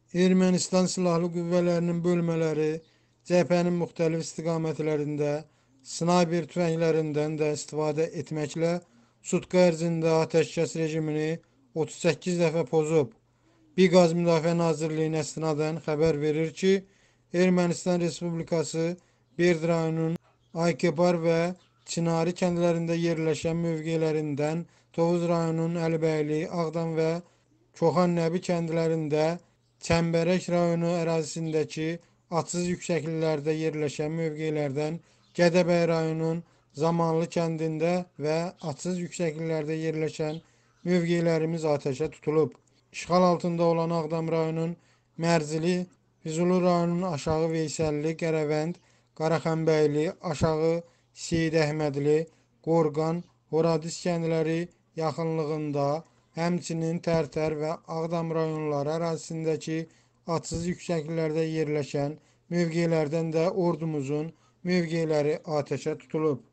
Ermənistan Silahlı Qüvvələrinin bölmələri cəbhənin müxtəlif istiqamətlərində snayper tüfənglərindən də istifadə etməklə sutka ərzində atəşkəs rejimini 38 dəfə pozub. Biqaz Müdafiə Nazirliyinə istinadən xəbər verir ki, Ermənistan Respublikası Berd rayonunun Aykepar və Çinari kəndlərində yerləşən mövqelərindən Tovuz rayonunun Əlibəyli, Ağdam və Koxan Nəbi kəndlərində, Çəmbərək rayonu ərazisindəki açıq yüksəkliklərdə yerləşən mövqelərdən Gədəbəy rayonunun Zamanlı kəndində və açıq yüksəkliklərdə yerləşən mövqelərimiz atəşə tutulub. İşğal altında olan Ağdam rayonunun Mərzili, Füzuli rayonunun Aşağı Veysəlli, Qərəvənd, Qaraxanbəyli, Aşağı Seyid Əhmədli, Qorqan, Horadiz kəndləri yaxınlığında, həmçinin Tərtər və Ağdam rayonları ərazisindəki açıq yüksəkliklərdə yerləşən mövqelərdən də ordumuzun mövqeləri atəşə tutulub.